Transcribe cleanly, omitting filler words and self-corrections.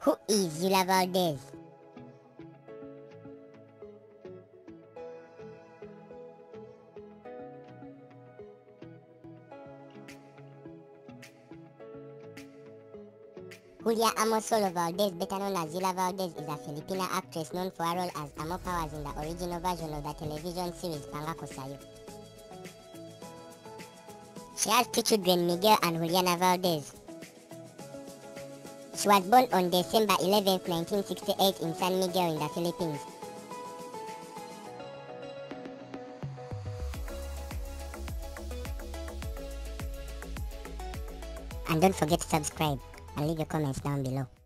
Who is Yula Valdez? Julia Amosolo Valdez, better known as Yula Valdez, is a Filipina actress known for her role as Amo Powers in the original version of the television series Pangako Sayo. She has two children, Miguel and Juliana Valdez. She was born on December 11, 1968 in San Miguel in the Philippines. And don't forget to subscribe and leave your comments down below.